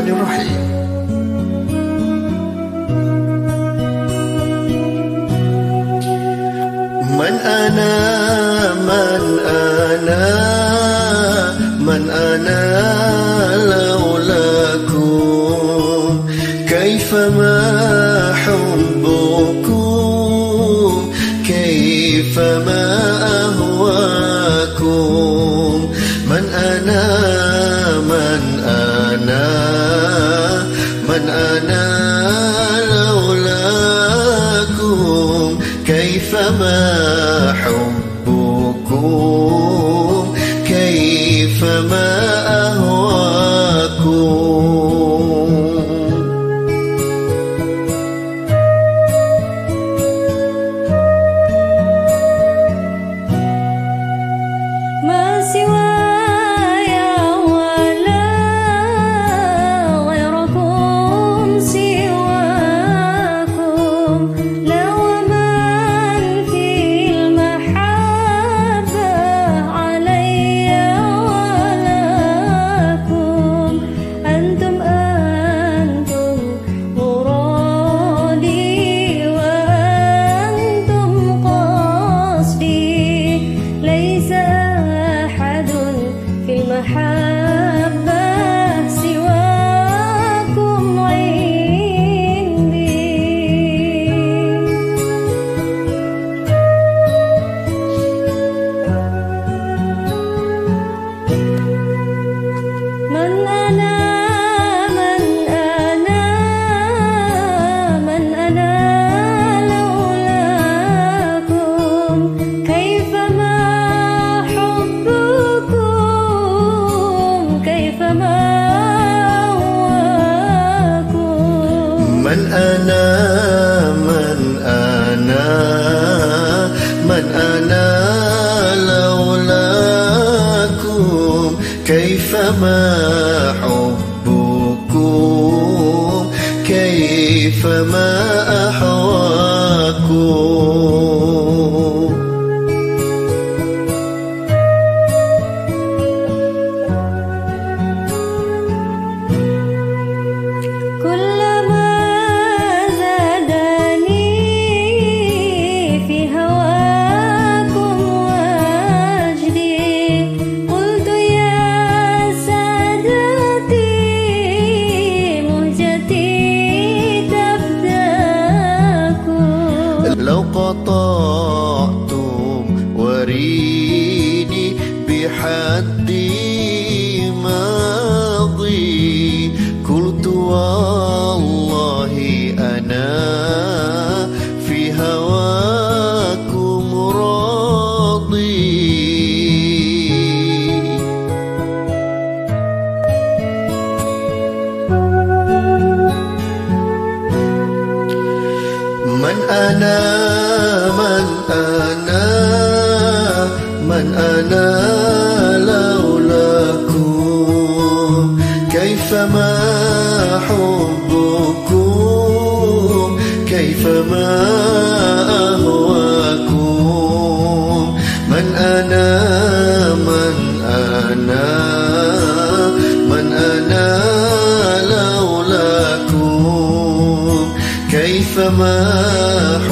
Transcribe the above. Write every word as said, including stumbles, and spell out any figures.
Bismillahirrahmanirrahim. Man ana, man ana, man ana laulakum, kaifa ma hubbukum, kaifa ma ahwaakum. Man ana, man ana, man ana laulakum, kaifa ma hubbukum, kaifa ma ahwaakum. Ma siwaaya wala ghoirokum siwaakum, laulakum fiil mahabbah alayya wulaakum. Antum antum muradi wa antum qasdi, laysa ahadun fil mahabbah siwaakum indi. Man ana, man ana, man ana laulakum, kaifa ma hubbukum, kaifa ma ahwaakum. Man ana, man ana, man ana laulakum, kaifa ma hubbukum, kaifa ma ahwaakum. Kullama zadani fi hawaakum wajdi, qultu ya sadati muhjati tabdakum. لو قطعتم وريدي بحد ماضي، قلت والله أنا في هواكم راضي. من أنا، من أنا، من أنا لولاكم، كيف ما حبكم، كيف ما أهواكم. من أنا، من أنا، من أنا لولاكم، كيف ما